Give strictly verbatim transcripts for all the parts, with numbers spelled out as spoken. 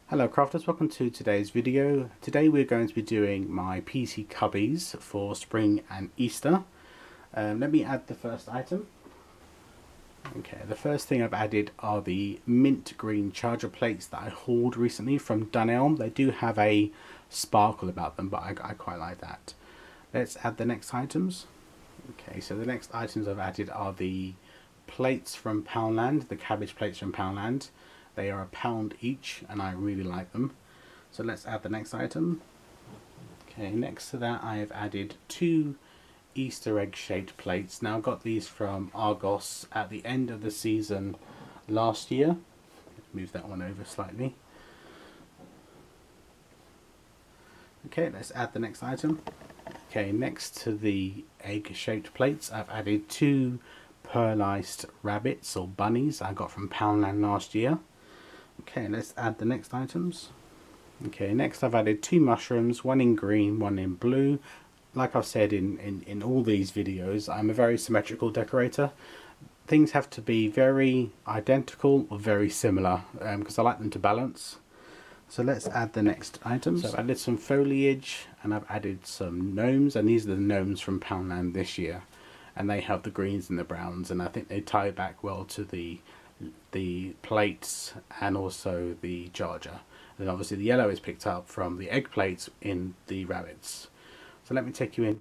Hello crafters, welcome to today's video. Today we're going to be doing my P C cubbies for spring and Easter. Um, let me add the first item. Okay, the first thing I've added are the mint green charger plates that I hauled recently from Dunelm. They do have a sparkle about them, but I, I quite like that. Let's add the next items. Okay, so the next items I've added are the plates from Poundland, the cabbage plates from Poundland. They are a pound each and I really like them. So let's add the next item. Okay, next to that I have added two Easter egg shaped plates. Now I got these from Argos at the end of the season last year. Move that one over slightly. Okay, let's add the next item. Okay, next to the egg shaped plates I've added two pearlized rabbits or bunnies I got from Poundland last year. Okay, let's add the next items. Okay, next I've added two mushrooms, one in green, one in blue. Like I've said in, in, in all these videos, I'm a very symmetrical decorator. Things have to be very identical or very similar because um, I like them to balance. So let's add the next items. So I've added some foliage and I've added some gnomes, and these are the gnomes from Poundland this year. And they have the greens and the browns, and I think they tie back well to the the plates and also the charger. And obviously the yellow is picked up from the egg plates in the rabbits. So let me take you in.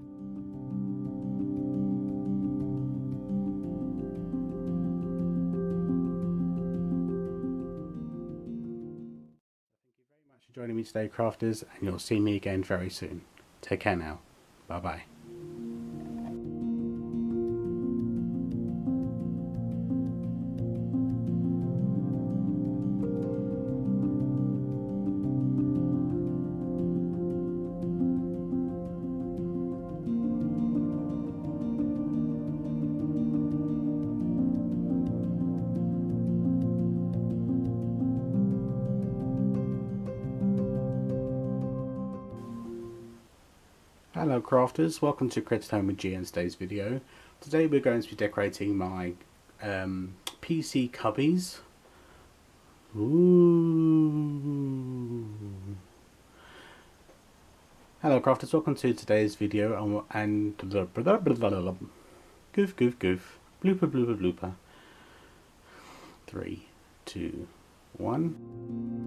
Thank you very much for joining me today, crafters, and you'll see me again very soon. Take care now. Bye bye. Hello crafters, welcome to Created Home with G and today's video. Today we're going to be decorating my um, P C cubbies. Ooh. Hello crafters, welcome to today's video and, and goof goof goof, blooper blooper blooper. Three, two, one.